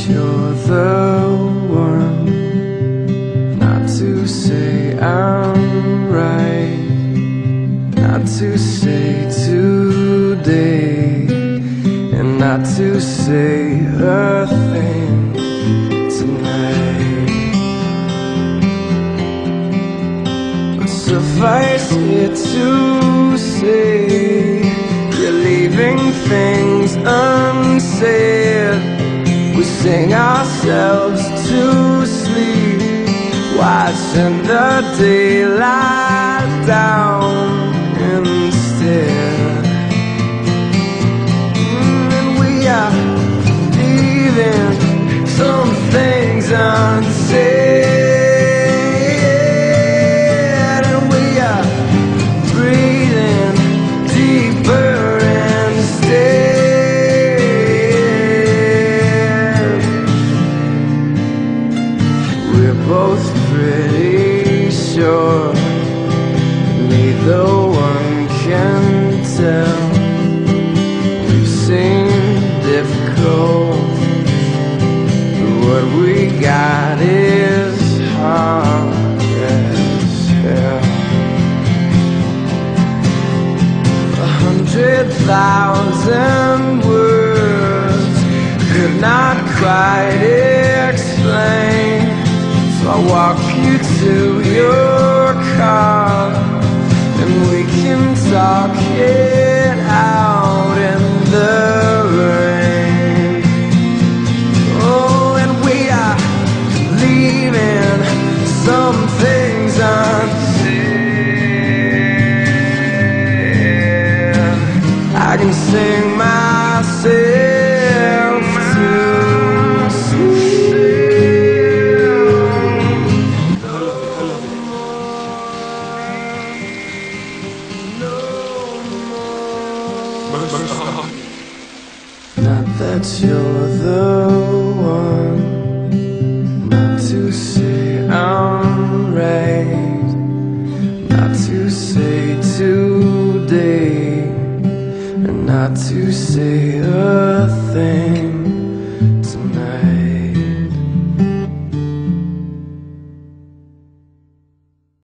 you're the one, not to say I'm right, not to say today, and not to say a thing tonight. But suffice it to say, we're leaving things unsaid. We sing ourselves to sleep, watching the daylight down instead. And we are leaving some things unsaid, and we are breathing deeper instead. We're both pretty sure neither one can tell. We've seen difficult, but what we got is hard as hell. 100,000 words could not quite explain. So I'll walk you to your car, and we can talk it out in the rain. Oh, and we are leaving some things unsaid. I can sing myself to sleep. Not that you're the one, not to say I'm right, not to say today, and not to say a thing